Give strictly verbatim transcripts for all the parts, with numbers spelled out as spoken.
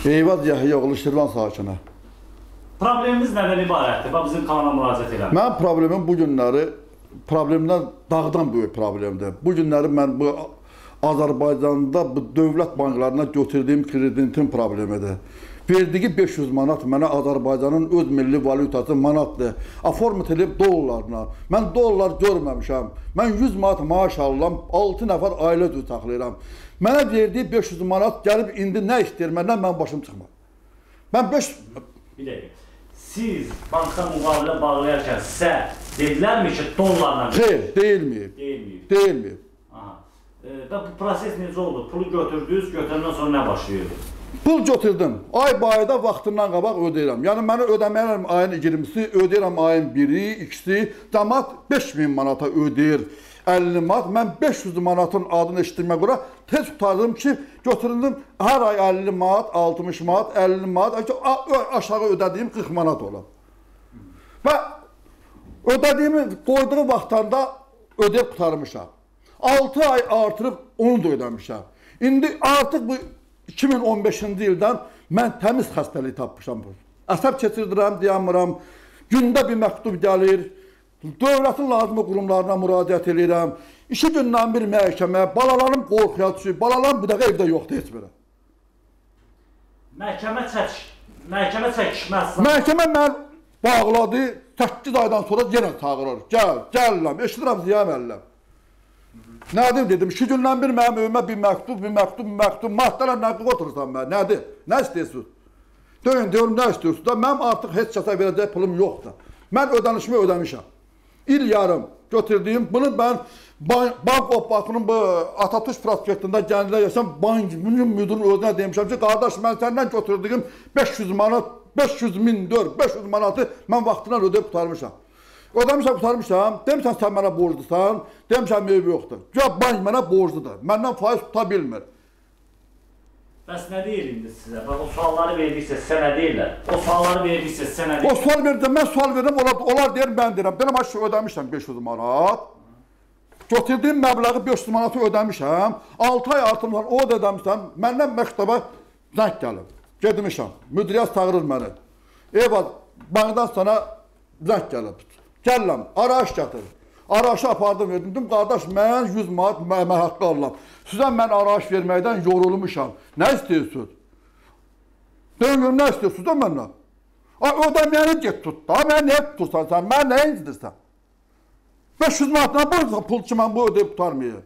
Eyvaz Yahyaoğlu Şirvan sakini. Problemimiz nədən ibarətdir? Bax, bizim kanala müraciət edən. Mənim problemim bu günləri, problemdən dağdan böyük problemdir. Bu günləri mən bu Azərbaycanda bu dövlət banklarına götürdüyüm kreditin problemidir. Verdiyi beş yüz manat mənə Azərbaycanın öz milli valyutası manatdır. Aformat edib dollarla. Mən dollar görməmişəm. Mən yüz manat maaş alıram, altı nəfər ailə üzvü saxlayıram. Mənə verdiyi beş yüz manat gəlib indi nə istəyir məndən, mən başım çıxmır. Mən beş... Bir dəqiqə. Siz banka müqavilə bağlayarkən sizə dedilərmi ki, dollarla... Xeyr, deyilməyib. Deyilməyib. Deyilməyib. Və bu proses necə oldu? Pulu götürdünüz, götürəndən sonra nə başlayırdı? Pul götürdüm. Ay bayda vaxtından qabaq ödəyirəm. Yəni mənə ödəməyərəm ayın iyirmisi, ödəyirəm ayın biri, ikisi. Cəmaət beş min manata ödəyir. əlli manat. Mən beş yüz manatın adını eşitdirmə görə tez tutardım ki, götürüldüm hər ay əlli manat, altmış manat, əlli manat, aşağı ödədiyim qırx manat olur. Və ödədiyimi qoyduğu vaxtanda ödəyib qutarmışam. altı ay artırıb onu da ödəmişəm. İndi artıq bu iki min on beşinci ildən mən təmiz xəstəliyi tapmışam. Əsəb keçirdirəm, deyəmirəm. Gündə bir məktub gəlir. Dövlətin lazımı qurumlarına müraciət edirəm. İki gündən bir məhkəmə, balalarım qorxuya düşür. Balalarım bir dəqiqə evdə yoxdur heç biri. Məhkəmə çək, məhkəmə çəkişməz. Məhkəmə mən bağladı. səkkiz aydan sonra yenə çağırır. Gəl, gəlirəm, eşidirəm Ziya müəllim. Nədir dedim, iki gündən bir mənim evimə bir məktub, bir məktub, bir məktub, maddələr nəqib oturursan mən, nədir, nə istəyirsiniz? Döyün, diyorum, nə istəyirsiniz da, mənim artıq heç kəsə verəcək pulum yoxdur. Mən ödənişimi ödəmişəm. İl yarım götürdüyüm, bunu mən Bank Opakının bu Atatürk prospektində gənclər yaşam, bankının müdürünün özünə demişəm ki, qardaş, mən səndən götürdüyüm beş yüz manat, beş yüz min dörd, beş yüz manatı mən vaxtından ödəyib qutarmışam. Ödəmişəm, qutarmışam, demişəm sən mənə borclusan, demişəm ev yoxdur. Cəb bank mənə borcludur, məndən faiz tuta bilmir. Bəs nə deyir indi sizə? Bax, o sualları verdiksə sizə nə deyirlər? O sualları verdiksə sizə nə deyirlər? O sual verdim, mən sual verdim, onlar, onlar deyir, mən deyirəm. Deyirəm, aşı ödəmişəm beş yüz manat. Götürdüyüm məbləği beş yüz manatı ödəmişəm. altı ay artırmışam, o da ödəmişəm. Məndən məktəbə zəng gəlib. Gedmişəm, müdiriyyət çağırır məni. Eyvaz, bankdan sana zəng gəlib. Gəlirəm, araş gətirir. Araşı apardım, verdim. Dedim, qardaş, mən yüz manat mən haqqı alıram. Sizə mən araş verməkdən yorulmuşam. Nə istəyirsiniz? Deyim, nə istəyirsiniz da məndən? Ödəməyəni get tut da, mən nəyə tutursan sən, mən nəyə incidirsən? beş yüz manatdan bu pul ki, mən bu ödəyib tutarmayayım.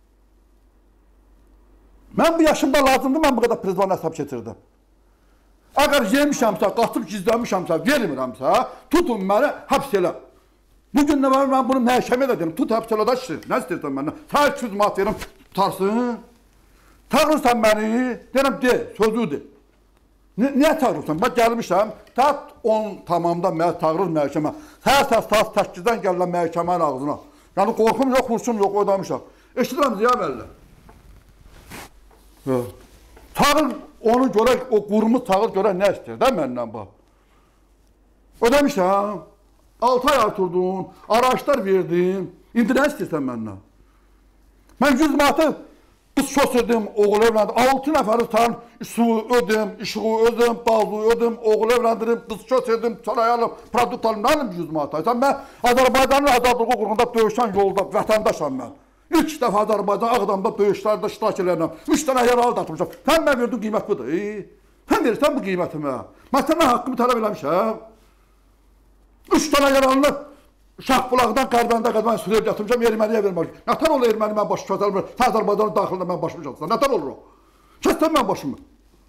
Mən bu yaşımda lazımdır, mən bu qədər prezident hesab keçirdim. Əgər yemişəmsə, qatıb gizləmişəmsə, vermirəmsə, tutun məni, həbs elə. Bugün nə var, mən bunu məhkəmə də deyim, tut həbs elə da işdir. Nə istəyirsən məndən? Sən iki yüz manat verim, tutarsın. Çağırırsan məni, deyirəm, de, sözüdür. Niyə çağırırsan? Bax, gəlmişəm, saat on tamamda mənə çağırır məhkəmə. Hər səs saat səkkizdən gəlirəm məhkəmənin ağzına. Yəni, qorxum yox, xursum yox, ödəmişəm. Eşidirəm, Ziya müəllim. Çağır, onu görək, o qurumu çağır, görək nə istəyir də məndən bax. Ödəmişəm. altı ay artırdın, araçlar verdin, indi nə istəyirsən məndən? Mən yüz manatı qız köçürdüm, oğul evləndim, altı nəfəri tan, su ödüm, işığı ödüm, bazı ödüm, oğul evləndirim, qız köçürdüm, çarayalım, produkt alım, nə alim yüz manata? Sən mən Azərbaycanın azadlığı qurğunda döyüşən yolda vətəndaşam mən. İlk dəfə Azərbaycan Ağdamda döyüşlərdə iştirak edirəm, üç dənə yaralı da atmışam. Sən mən verdiğin qiymət budur, sən verirsən bu qiymətimi. Mən səndən haqqımı tələb eləmişəm. Üç dənə yaranlı Şahbulaqdan Qərbəndə qədməni sürüb yatırmışam, erməniyə vermək. Nətər olur erməni mən başı kötəlmir, sən Azərbaycanın daxilində mən başımı çatırsan, nətər olur o? Kəssən mən başımı.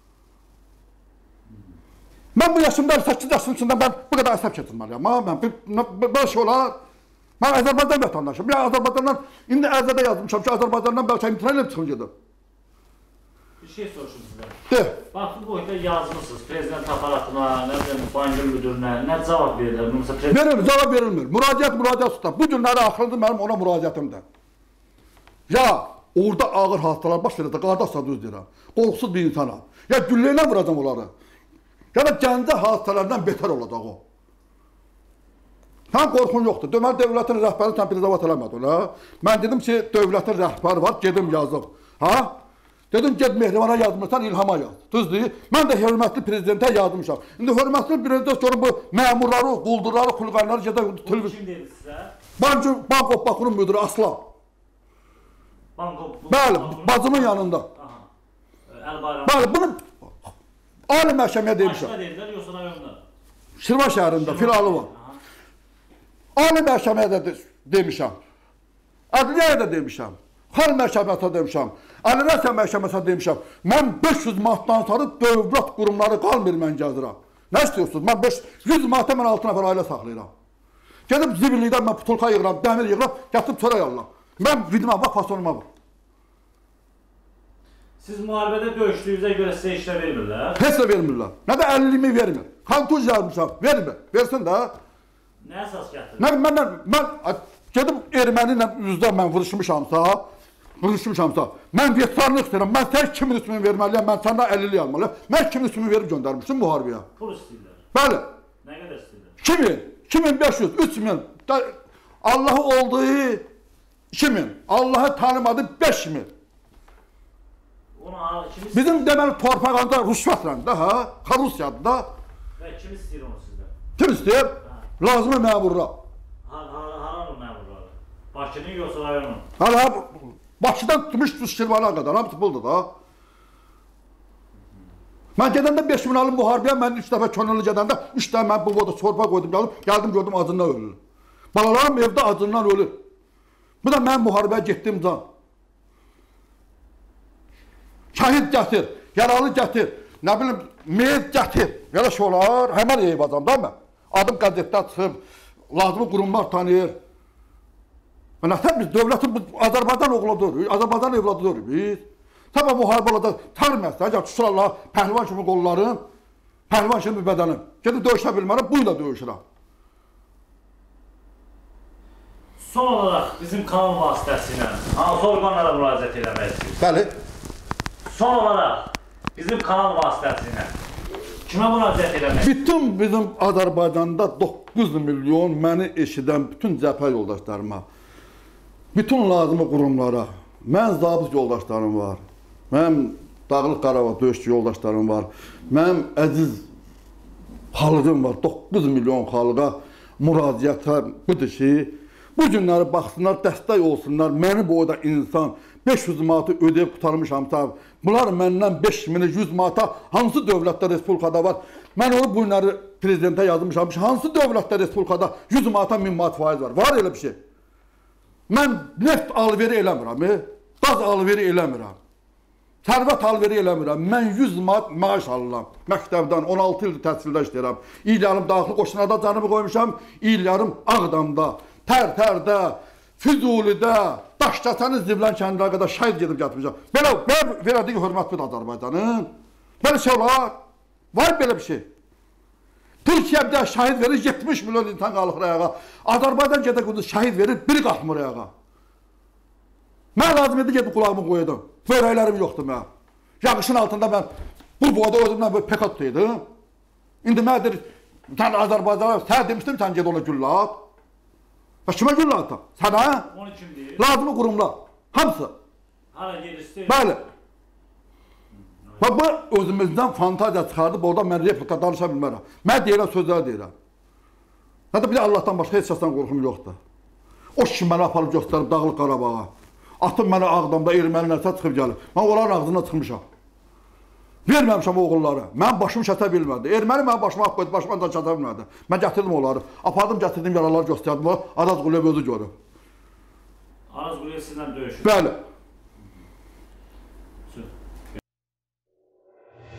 Mən bu yaşımda səkkiz yaşının içində mən bu qədər əsəb keçirməliyəm. Mən şey olar, mən Azərbaycan vətəndaşım. Ya Azərbaycandan, indi ərzədə yazmışam ki, Azərbaycandan bəlkə imtina ilə çıxın gedim. Bir şey soruşum sizə. De. Bax, bu boyda yazmışsınız prezident aparatına, nə bilim, bankın müdürünə, nə cavab verirlər? Verilmir, cavab verilmir. Müraciət, müraciət tutar. Bu günləri axırıdır mənim ona müraciətimdir. Ya, orada ağır hastalar baş verir də, qardaşsa düz deyirəm. Qorxsuz bir insana. Ya, gülləylə vuracam onları. Ya da gəncə hastalardan betər olacaq o. Sən qorxun yoxdur. Deməli, dövlətin rəhbəri sən prizavat eləmədi ona. Mən dedim ki, dövlətin rəhbəri var, gedim yazıq. Ha? Dedim get Mehrivana yazmırsan İlhama yaz. Düzdür. Mən də hörmətli prezidentə yazmışam. İndi hörmətli prezident görün bu məmurları, quldurları, xulqanları gedə Bunu televizyon. kim dedi sizə? Bank Bank Opbakunun müdürü Aslan. Banko. Bəli, bacımın yanında. Aha. Əl bayramı. Bəli, bunu Ali məhkəməyə demişəm. Başqa dedilər, yoxsa rayonda? Şirvan şəhərində filialı var. Ali məhkəməyə də de demişəm. Ədliyyəyə də demişəm. Xal məhkəməsinə demişəm. Əlirəsə məhkəməsinə demişəm. Mən beş yüz manatdan sonra dövlət qurumları qalmır mən gəzirəm. Nə istəyirsiniz? Mən beş yüz manata mən altı nəfər ailə saxlayıram. Gedib zibillikdən mən putulka yığıram, dəmir yığıram, gətirib çörək alıram. Mən vidimə bax, fasonuma bax. Siz müharibədə döyüşdüyünüzə görə sizə işlə vermirlər? Heç də vermirlər. Nə də əliliyimi vermir. Kantuj yazmışam, vermir. Versin də. Nə əsas gətirir? Mən, mən, mən gedib erməni ilə üzdə mən vuruşmuşamsa, vuruşmuşamsa, mən veteranlıq istəyirəm, mən sən kimin ismini verməliyəm, mən səndən əlillik almalıyam. Mən kimin ismini verib göndərmişdim müharibəyə. Pul istəyirlər. Bəli. Nə qədər istəyirlər? iki min, iki min beş yüz, üç min. Allah'ı olduğu iki min. Allah'ı tanımadı beş min. Onu kim Bizim deməli torpağında rüşvətlə də, ha, Rusiyadır da. Və kim istəyir onu sizdən? Kim istəyir? Lazımı məmurlar. Haranın məmurları? Bakının yoxsa rayonun? Hala Bakıdan tutmuş Şirvana qədər, hamısı puldur da. Mən gedəndə beş min alım müharibəyə, mən üç dəfə könüllü gedəndə üç dəfə mən bu boda çorba qoydum, gəldim, gəldim gördüm acından ölür. Balalarım evdə acından ölür. Bu da mən müharibəyə getdim can. Şəhid gətir, yaralı gətir, nə bilim, meyit gətir. Belə şey olar, həmən eyv adam da mən. Adım qəzetdə çıxıb, lazımı qurumlar tanıyır. Və nətər biz dövlətin Azərbaycan oğludur, Azərbaycan evladıdır biz. Tabi müharibə olacaq, tanımazsa, əgər tuturlar pəhlivan kimi qollarım, pəhlivan kimi bədənim. Gedib döyüşə bilmərəm, bu ilə döyüşürəm. Son olaraq bizim kanal vasitəsilə hansı orqanlara müraciət eləmək istəyirsiniz? Bəli. Son olaraq bizim kanal vasitəsilə kimə müraciət eləmək? Bütün bizim Azərbaycanda doqquz milyon məni eşidən bütün cəbhə yoldaşlarıma, bütün lazımı qurumlara, mən zabit yoldaşlarım var, mənim Dağlıq Qarabağ döyüşçü yoldaşlarım var, mənim əziz xalqım var, doqquz milyon xalqa müraciətə budur ki, bu günləri baxsınlar, dəstək olsunlar, məni bu oda insan beş yüz manatı ödəyib qutarmışamsa, bunlar məndən beş min, yüz manata hansı dövlətdə, respublikada var? Mən onu bu günləri prezidentə yazmışam, hansı dövlətdə, respublikada yüz manata min manat faiz var? Var elə bir şey. Mən neft alveri eləmirəm, qaz alveri eləmirəm, sərvət alveri eləmirəm. Mən yüz manat maaş alıram məktəbdən, on altı ildir təhsildə işləyirəm. İl yarım daxili qoşunlarda canımı qoymuşam, il yarım Ağdamda, Tərtərdə, Füzulidə, Daşkəsənin Zivlən kəndinə qədər şəhid gedib gətirmişəm. Belə, belə verədik hörmətlidir Azərbaycanın. Belə şey olar, var belə bir şey. Türkiyə bir də şəhid verir, yetmiş milyon insan qalır ayağa. Azərbaycan gedə quduz şəhid verir, biri qalxmır ayağa. Mən lazım edir gedib qulağımı qoyudum. Förəklərim yoxdur mən. Yağışın altında mən bu boyda özümdən böyle pek atıydım. İndi nədir, sən Azərbaycana, sən demişdim sən ged ona güllə at. Və kimə güllə atam? Sənə? Onu kim deyir? Lazımı qurumlar, hamısı. Hara gelirsə? Bəli. Və bu özümüzdən fantaziya çıxardıb, orada mən replika danışa bilmərəm. Mən deyirəm, sözlər deyirəm. Nə də bir də Allahdan başqa heç kəsdən qorxum yoxdur. O kişi mənə aparıb göstərib Dağlıq Qarabağa. Atıb mənə Ağdamda ermənilərsə çıxıb gəlir. Mən onların ağzına çıxmışam. Verməmişəm oğulları. Mən başımı çətə bilmədi. Erməni mənim başıma haqq qoydu, başıma da çətə bilmədi. Mən gətirdim onları. Apardım, gətirdim yaraları göstərdim. Araz Quliyev özü görüb. Araz Quliyev sizlə döyüşür. Bəli.